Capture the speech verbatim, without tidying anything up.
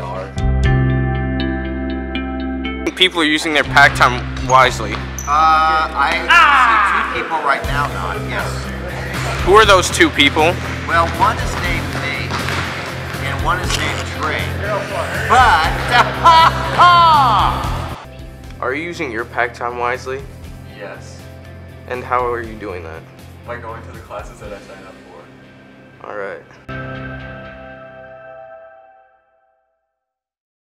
are. People are using their pack time wisely. Uh, I ah! see two people right now not, yes. Who are those two people? Well, one is named Nate, and one is named Trey. But, are you using your pack time wisely? Yes. And how are you doing that? By going to the classes that I signed up for. Alright.